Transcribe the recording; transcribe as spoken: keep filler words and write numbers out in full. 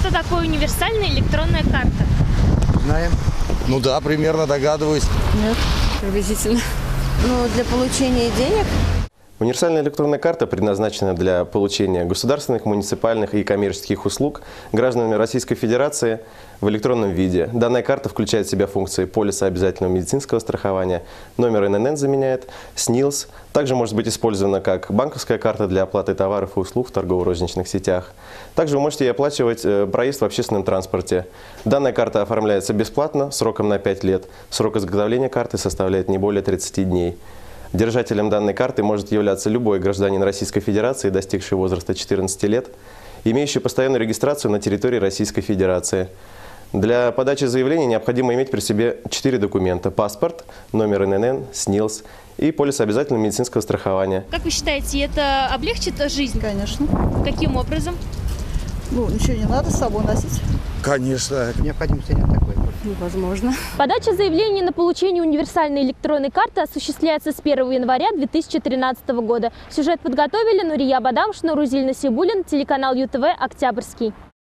что такое универсальная электронная карта? Знаем. Ну да, примерно догадываюсь. Нет, приблизительно. Ну, для получения денег. Универсальная электронная карта предназначена для получения государственных, муниципальных и коммерческих услуг гражданами Российской Федерации в электронном виде. Данная карта включает в себя функции полиса обязательного медицинского страхования, номер эн эн эн заменяет, СНИЛС. Также может быть использована как банковская карта для оплаты товаров и услуг в торгово-розничных сетях. Также вы можете и оплачивать проезд в общественном транспорте. Данная карта оформляется бесплатно, сроком на пять лет. Срок изготовления карты составляет не более тридцати дней. Держателем данной карты может являться любой гражданин Российской Федерации, достигший возраста четырнадцати лет, имеющий постоянную регистрацию на территории Российской Федерации. Для подачи заявления необходимо иметь при себе четыре документа: паспорт, номер эн эн эн, СНИЛС и полис обязательного медицинского страхования. Как вы считаете, это облегчит жизнь? Конечно. Каким образом? Ну, ничего не надо с собой носить. Конечно, необходимости нет такой. Невозможно. Подача заявления на получение универсальной электронной карты осуществляется с первого января две тысячи тринадцатого года. Сюжет подготовили Нурия Бадамш, Нурузиль Насибуллин, телеканал ю тэ вэ «Октябрьский».